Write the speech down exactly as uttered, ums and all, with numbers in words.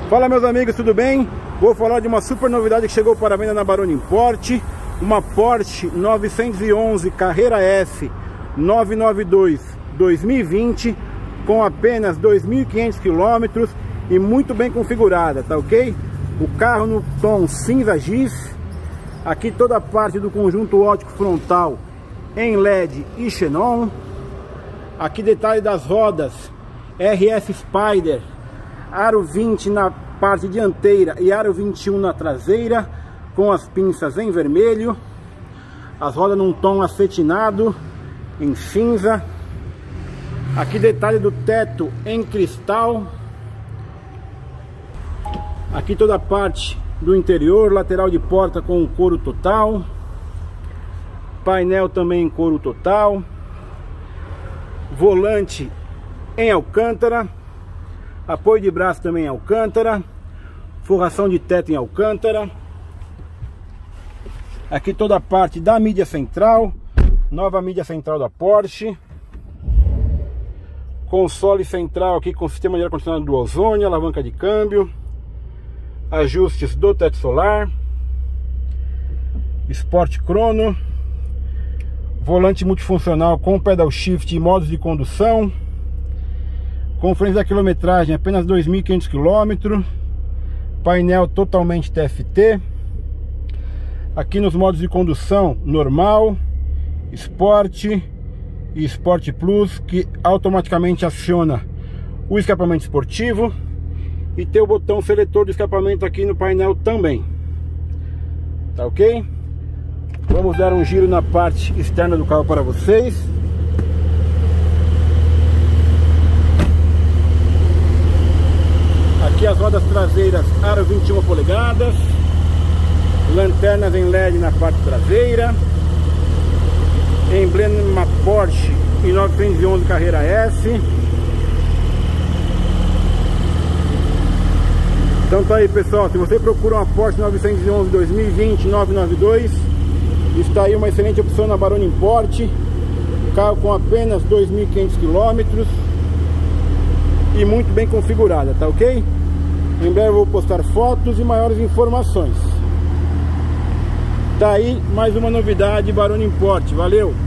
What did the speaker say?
Fala meus amigos, tudo bem? Vou falar de uma super novidade que chegou para venda na Baroni Import. Uma Porsche novecentos e onze Carrera S novecentos e noventa e dois dois mil e vinte, com apenas dois mil e quinhentos quilômetros e muito bem configurada, tá ok? O carro no tom cinza giz. Aqui toda a parte do conjunto óptico frontal em L E D e xenon. Aqui detalhe das rodas R S Spider, aro vinte na parte dianteira e aro vinte e um na traseira, com as pinças em vermelho. As rodas num tom acetinado em cinza. Aqui detalhe do teto em cristal. Aqui toda a parte do interior, lateral de porta com couro total. Painel também em couro total. Volante em alcântara. Apoio de braço também em alcântara. Forração de teto em alcântara. Aqui toda a parte da mídia central. Nova mídia central da Porsche. Console central aqui com sistema de ar-condicionado do ozônio. Alavanca de câmbio. Ajustes do teto solar. Sport Chrono. Volante multifuncional com pedal shift e modos de condução. Conferência da quilometragem apenas dois mil e quinhentos quilômetros. Painel totalmente T F T. Aqui nos modos de condução: normal, Sport e Sport Plus, que automaticamente aciona o escapamento esportivo. E tem o botão seletor de escapamento aqui no painel também. Tá ok? Vamos dar um giro na parte externa do carro para vocês. Aqui as rodas traseiras aro vinte e uma polegadas. Lanternas em L E D na parte traseira. Emblema Porsche e novecentos e onze Carrera S. Então tá aí pessoal, se você procura uma Porsche novecentos e onze dois mil e vinte novecentos e noventa e dois, está aí uma excelente opção na Baroni Import. Carro com apenas dois mil e quinhentos quilômetros e muito bem configurada, tá ok? Em breve eu vou postar fotos e maiores informações. Tá aí mais uma novidade Baroni Import, valeu!